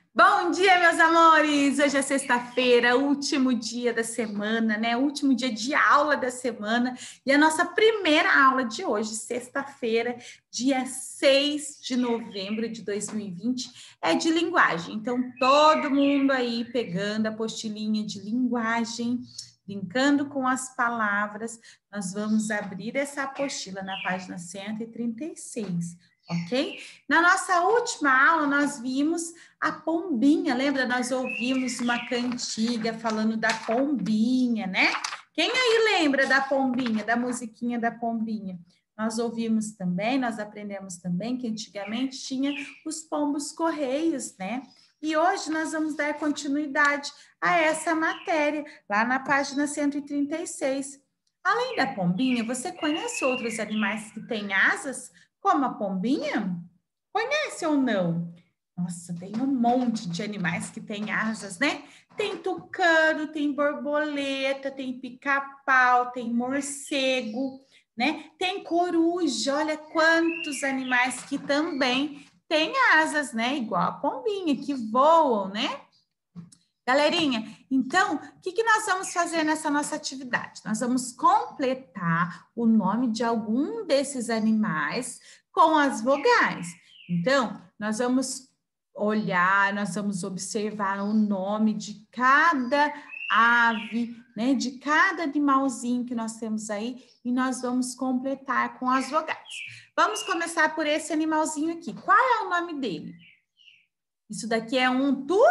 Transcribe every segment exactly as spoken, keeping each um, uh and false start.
Bom dia, meus amores! Hoje é sexta-feira, último dia da semana, né? Último dia de aula da semana e a nossa primeira aula de hoje, sexta-feira, dia seis de novembro de dois mil e vinte, é de linguagem. Então, todo mundo aí pegando a apostilinha de linguagem, brincando com as palavras, nós vamos abrir essa apostila na página cento e trinta e seis. Ok? Na nossa última aula, nós vimos a pombinha, lembra? Nós ouvimos uma cantiga falando da pombinha, né? Quem aí lembra da pombinha, da musiquinha da pombinha? Nós ouvimos também, nós aprendemos também que antigamente tinha os pombos correios, né? E hoje nós vamos dar continuidade a essa matéria, lá na página cento e trinta e seis. Além da pombinha, você conhece outros animais que têm asas? Como a pombinha? Conhece ou não? Nossa, tem um monte de animais que têm asas, né? Tem tucano, tem borboleta, tem pica-pau, tem morcego, né? Tem coruja, olha quantos animais que também têm asas, né? Igual a pombinha, que voam, né? Galerinha, então, o que, que nós vamos fazer nessa nossa atividade? Nós vamos completar o nome de algum desses animais com as vogais. Então, nós vamos olhar, nós vamos observar o nome de cada ave, né, de cada animalzinho que nós temos aí, e nós vamos completar com as vogais. Vamos começar por esse animalzinho aqui. Qual é o nome dele? Isso daqui é um tu?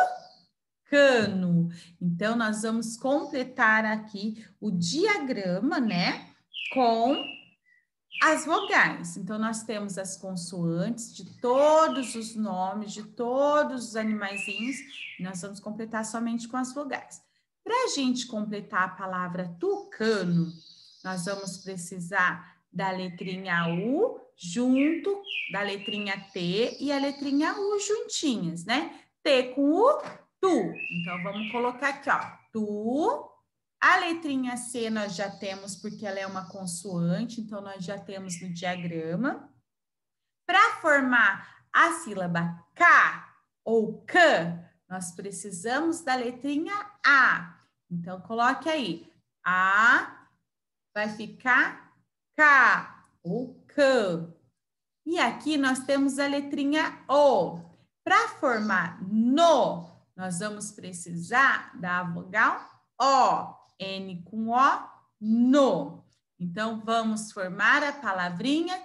Cano. Então, nós vamos completar aqui o diagrama, né, com as vogais. Então, nós temos as consoantes de todos os nomes, de todos os animaizinhos, e nós vamos completar somente com as vogais. Para a gente completar a palavra tucano, nós vamos precisar da letrinha U junto da letrinha T e a letrinha U juntinhas, né? T com U, tu. Então, vamos colocar aqui, ó, tu. A letrinha C nós já temos porque ela é uma consoante, então nós já temos no diagrama. Para formar a sílaba K ou K, nós precisamos da letrinha A. Então, coloque aí. A vai ficar K ou K. E aqui nós temos a letrinha O. Para formar no, nós vamos precisar da vogal O. N com O, no. Então, vamos formar a palavrinha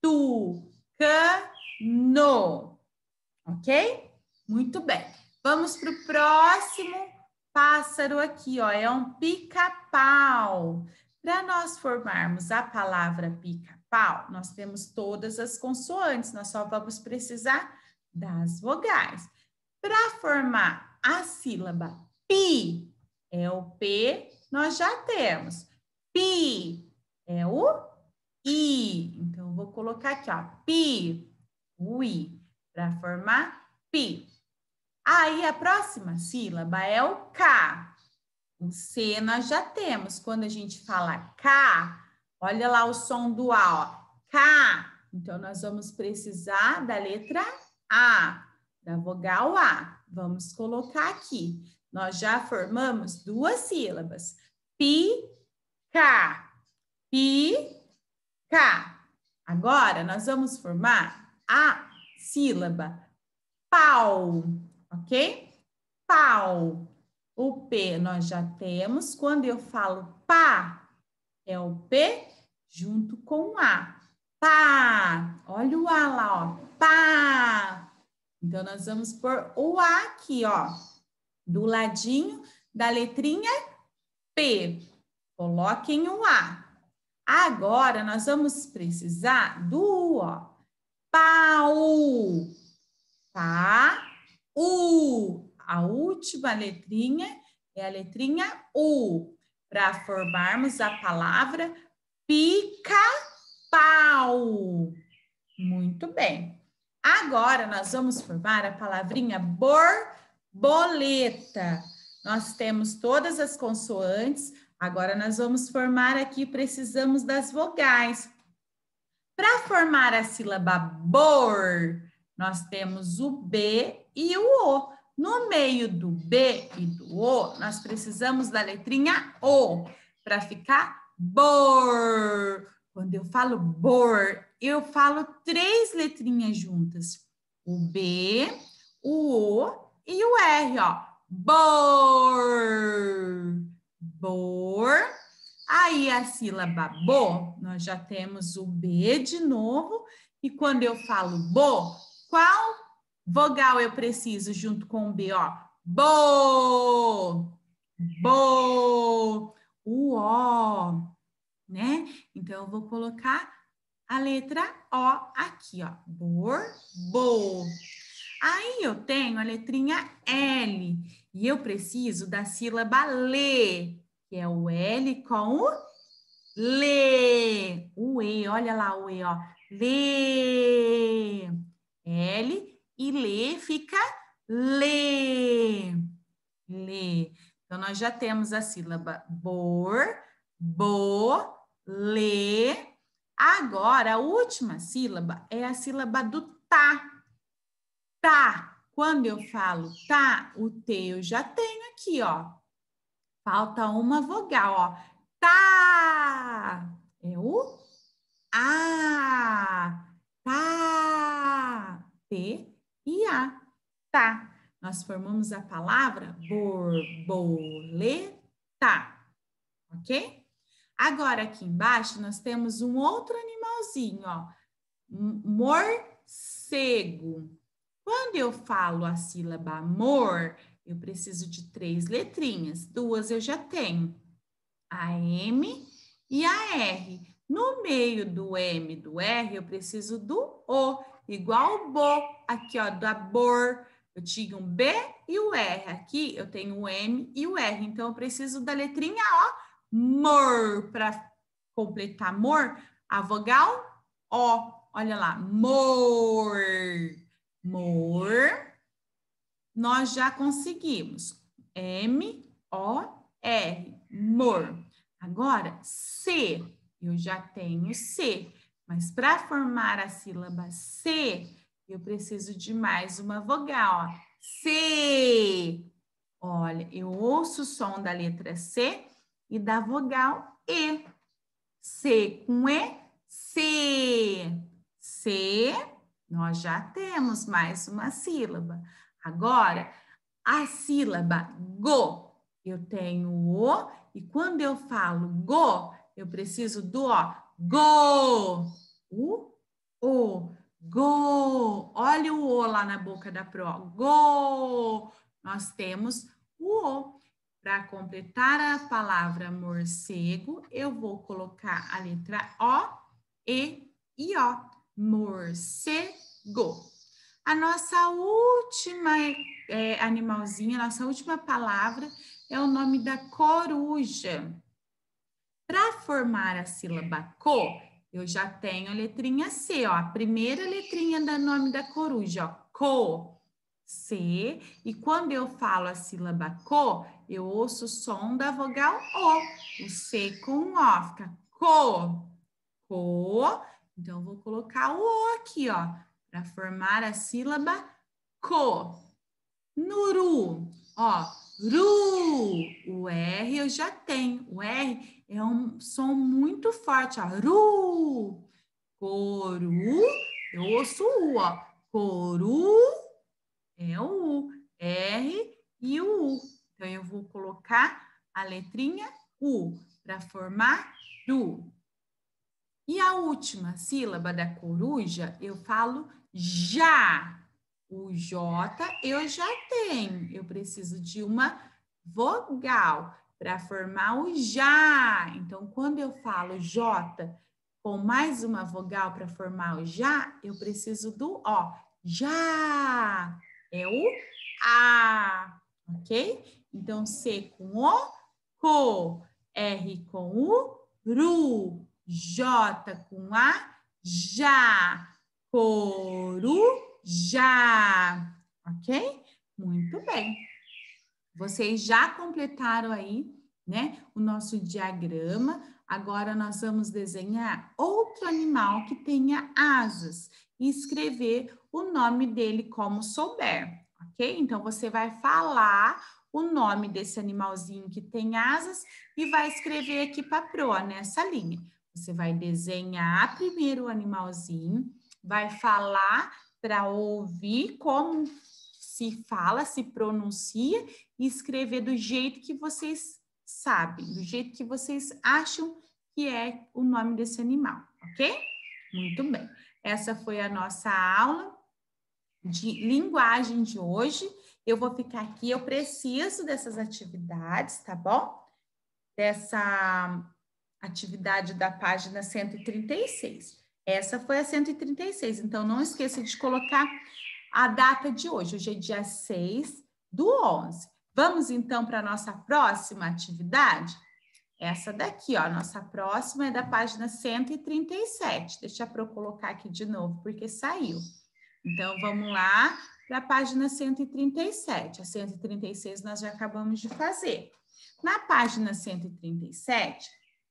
tucano. Ok? Muito bem. Vamos para o próximo pássaro aqui, ó. É um pica-pau. Para nós formarmos a palavra pica-pau, nós temos todas as consoantes, nós só vamos precisar das vogais. Para formar a sílaba pi, é o P, nós já temos. Pi é o I. Então, vou colocar aqui, ó, pi, o I, para formar pi. Aí, a próxima sílaba é o K. O C nós já temos. Quando a gente fala K, olha lá o som do A, ó. K. Então, nós vamos precisar da letra A, da vogal A. Vamos colocar aqui. Nós já formamos duas sílabas. Pi-ca. Pi-ca. Agora, nós vamos formar a sílaba pau, ok? Pau. O P nós já temos. Quando eu falo pá, é o P junto com o A. Pá. Olha o A lá, ó. Pá. Então, nós vamos pôr o A aqui, ó, do ladinho da letrinha P. Coloquem o A. Agora, nós vamos precisar do U, ó. Pau. Pá. U. A última letrinha é a letrinha U, para formarmos a palavra pica-pau. Muito bem. Agora, nós vamos formar a palavrinha borboleta. Nós temos todas as consoantes. Agora, nós vamos formar aqui, precisamos das vogais. Para formar a sílaba bor, nós temos o B e o O. no meio do B e do O, nós precisamos da letrinha O para ficar bor. Quando eu falo bor, eu falo três letrinhas juntas. O B, o O e o R, ó. Bor. Bor. Aí a sílaba bo, nós já temos o B de novo. E quando eu falo bo, qual vogal eu preciso junto com o B, ó? Bo. Bo. O O, né? Então, eu vou colocar a letra O aqui, ó. Bor, bo. Aí eu tenho a letrinha L e eu preciso da sílaba lê, que é o L com o lê. O E, olha lá o E, ó. Lê. L e lê fica lê. Lê. Então, nós já temos a sílaba bor, bo, lê. Agora, a última sílaba é a sílaba do tá. Tá. Quando eu falo tá, o T eu já tenho aqui, ó. Falta uma vogal, ó. Tá. É o A. Tá. T e A. Tá. Nós formamos a palavra borboleta, ok? Agora, aqui embaixo, nós temos um outro animalzinho, ó. Morcego. Quando eu falo a sílaba mor, eu preciso de três letrinhas. Duas eu já tenho. A M e a R. No meio do M e do R, eu preciso do O. Igual o bo, aqui, ó, da bor. Eu tinha um B e o R. Aqui eu tenho o M e o R. Então, eu preciso da letrinha O. Mor. Para completar mor, a vogal O. Olha lá. Mor. Mor. Nós já conseguimos. M, O, R. Mor. Agora, C. Eu já tenho C. Mas para formar a sílaba C, eu preciso de mais uma vogal, ó. C. Olha, eu ouço o som da letra C e da vogal E. C com E, C. C, nós já temos mais uma sílaba. Agora, a sílaba go. Eu tenho o O e quando eu falo go, eu preciso do O. Go. O, O. Go. Olha o O lá na boca da Pro. Go. Nós temos o O. Para completar a palavra morcego, eu vou colocar a letra O, E e O. Morcego. A nossa última é, animalzinha, a nossa última palavra é o nome da coruja. Para formar a sílaba co, eu já tenho a letrinha C, ó, a primeira letrinha do nome da coruja, ó, co, C. E quando eu falo a sílaba co, eu ouço o som da vogal O, o C com O, fica co, co. Então, eu vou colocar o O aqui, ó, para formar a sílaba co. Nuru, ó, ru, o R eu já tenho, o R é um som muito forte, ó, ru, coru, eu ouço o U, ó, coru, é o U, R e o U, então eu vou colocar a letrinha U para formar ru. E a última sílaba da coruja, eu falo já. O J eu já tenho. Eu preciso de uma vogal para formar o já. Então, quando eu falo J com mais uma vogal para formar o já, eu preciso do O. Já. É o A. Ok? Então, C com O, co. R com U, ru. J com A, já. Coru. Já, ok? Muito bem. Vocês já completaram aí, né, o nosso diagrama. Agora nós vamos desenhar outro animal que tenha asas e escrever o nome dele como souber, ok? ok? Então, você vai falar o nome desse animalzinho que tem asas e vai escrever aqui para a Pro, nessa linha. Você vai desenhar primeiro o animalzinho, vai falar para ouvir como se fala, se pronuncia e escrever do jeito que vocês sabem, do jeito que vocês acham que é o nome desse animal, ok? Muito bem. Essa foi a nossa aula de linguagem de hoje. Eu vou ficar aqui, eu preciso dessas atividades, tá bom? Dessa atividade da página cento e trinta e seis. Essa foi a cento e trinta e seis, então não esqueça de colocar a data de hoje. Hoje é dia seis do onze. Vamos então para a nossa próxima atividade? Essa daqui, ó, a nossa próxima é da página cento e trinta e sete. Deixa eu colocar aqui de novo, porque saiu. Então, vamos lá para a página cento e trinta e sete. A cento e trinta e seis nós já acabamos de fazer. Na página cento e trinta e sete,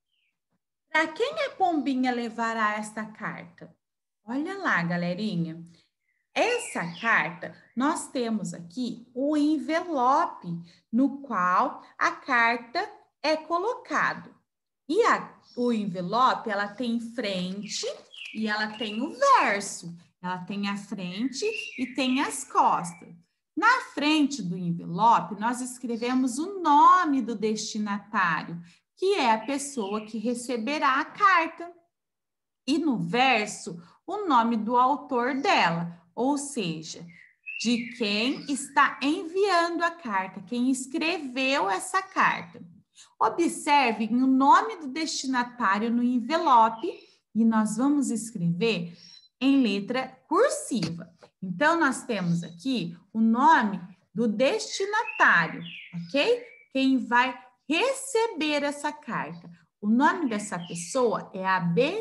para quem a Pombinha levará esta carta? Olha lá, galerinha. Essa carta, nós temos aqui o envelope no qual a carta é colocado. E a, o envelope, ela tem frente e ela tem o verso. Ela tem a frente e tem as costas. Na frente do envelope, nós escrevemos o nome do destinatário, que é a pessoa que receberá a carta. E no verso, o nome do autor dela, ou seja, de quem está enviando a carta, quem escreveu essa carta. Observem o nome do destinatário no envelope e nós vamos escrever em letra cursiva. Então, nós temos aqui o nome do destinatário, ok? Quem vai receber essa carta. O nome dessa pessoa é a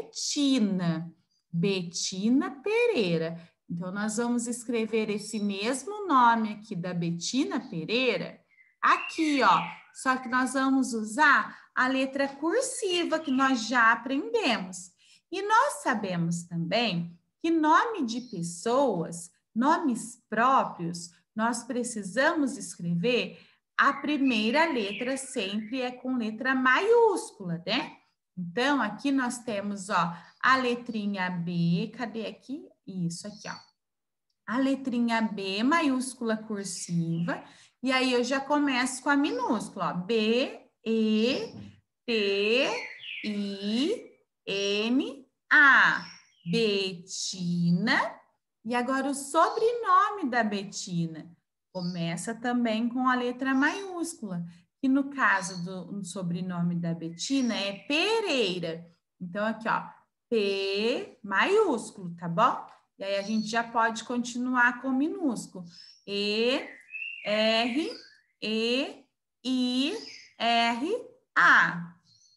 Betina, Betina Pereira. Então, nós vamos escrever esse mesmo nome aqui da Betina Pereira, aqui, ó. Só que nós vamos usar a letra cursiva que nós já aprendemos. E nós sabemos também que nome de pessoas, nomes próprios, nós precisamos escrever a primeira letra sempre é com letra maiúscula, né? Então, aqui nós temos, ó, a letrinha B, cadê aqui? Isso aqui, ó. A letrinha B maiúscula cursiva, e aí eu já começo com a minúscula, ó. B, E, T, I, N, A. Betina. E agora o sobrenome da Betina. Começa também com a letra maiúscula, que no caso do sobrenome da Betina é Pereira. Então, aqui, ó, P maiúsculo, tá bom? E aí a gente já pode continuar com minúsculo. E, R, E, I, R, A.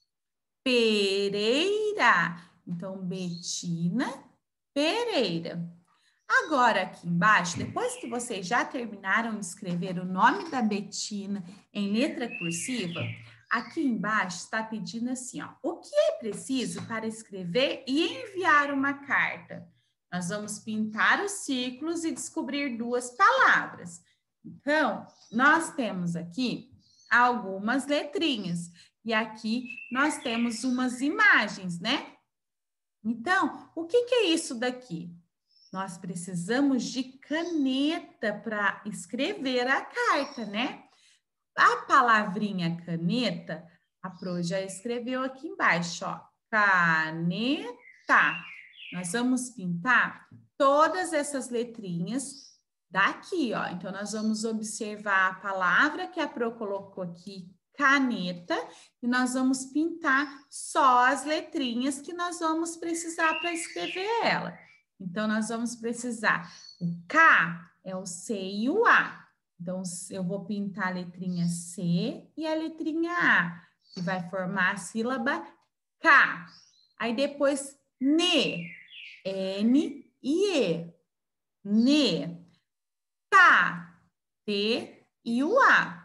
Pereira. Então, Betina Pereira. Agora, aqui embaixo, depois que vocês já terminaram de escrever o nome da Betina em letra cursiva, aqui embaixo está pedindo assim, ó, o que é preciso para escrever e enviar uma carta? Nós vamos pintar os círculos e descobrir duas palavras. Então, nós temos aqui algumas letrinhas e aqui nós temos umas imagens, né? Então, o que que é isso daqui? Nós precisamos de caneta para escrever a carta, né? A palavrinha caneta, a Pro já escreveu aqui embaixo, ó. Caneta. Nós vamos pintar todas essas letrinhas daqui, ó. Então, nós vamos observar a palavra que a Pro colocou aqui, caneta, e nós vamos pintar só as letrinhas que nós vamos precisar para escrever ela. Então, nós vamos precisar, o K é o C e o A. Então, eu vou pintar a letrinha C e a letrinha A, que vai formar a sílaba K. Aí, depois, N, N e E. N, T, T e o A.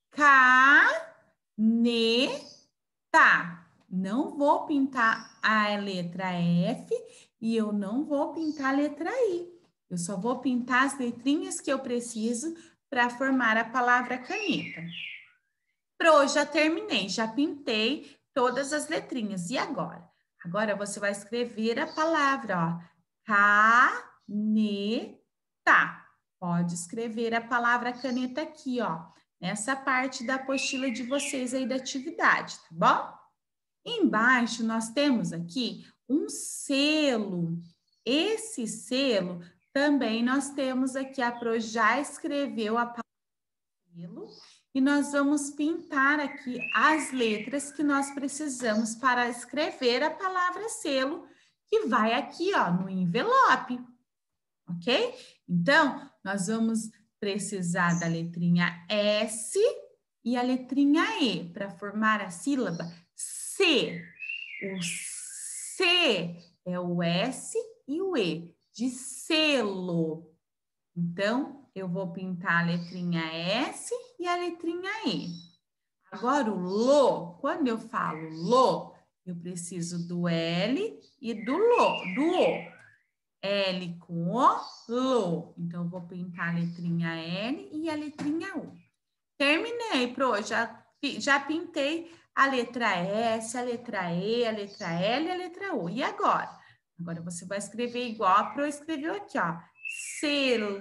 Caneta. Não vou pintar a letra F e eu não vou pintar a letra I. Eu só vou pintar as letrinhas que eu preciso para formar a palavra caneta. Pro, já terminei, já pintei todas as letrinhas. E agora? Agora você vai escrever a palavra, ó. Caneta. Pode escrever a palavra caneta aqui, ó. Nessa parte da apostila de vocês aí da atividade, tá bom? Embaixo nós temos aqui um selo. Esse selo também nós temos aqui, a Pro já escreveu a palavra selo e nós vamos pintar aqui as letras que nós precisamos para escrever a palavra selo, que vai aqui, ó, no envelope, ok? Então, nós vamos precisar da letrinha S e a letrinha E para formar a sílaba C. O C é o S e o E, de selo. Então, eu vou pintar a letrinha S e a letrinha E. Agora, o LO, quando eu falo LO, eu preciso do L e do LO, do O. L com O, LO. Então, eu vou pintar a letrinha L e a letrinha U. Terminei, Pro, já, já pintei a letra S, a letra E, a letra L e a letra U. E agora? Agora você vai escrever igual a Pro escreveu aqui, ó. Selo.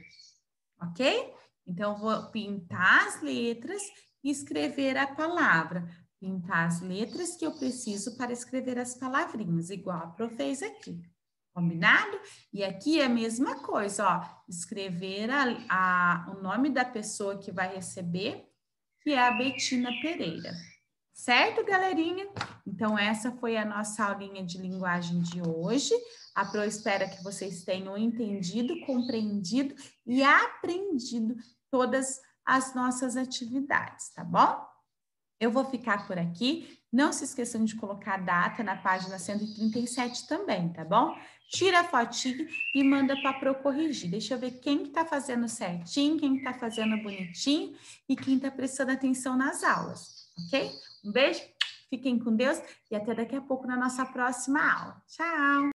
Ok? Então, eu vou pintar as letras e escrever a palavra. Pintar as letras que eu preciso para escrever as palavrinhas, igual a Pro fez aqui. Combinado? E aqui é a mesma coisa, ó. Escrever a, a, o nome da pessoa que vai receber, que é a Betina Pereira. Certo, galerinha? Então, essa foi a nossa aulinha de linguagem de hoje. A Pro espera que vocês tenham entendido, compreendido e aprendido todas as nossas atividades, tá bom? Eu vou ficar por aqui. Não se esqueçam de colocar a data na página cento e trinta e sete também, tá bom? Tira a fotinho e manda para a Pro corrigir. Deixa eu ver quem está fazendo certinho, quem está fazendo bonitinho e quem está prestando atenção nas aulas, ok? Um beijo, fiquem com Deus e até daqui a pouco na nossa próxima aula. Tchau!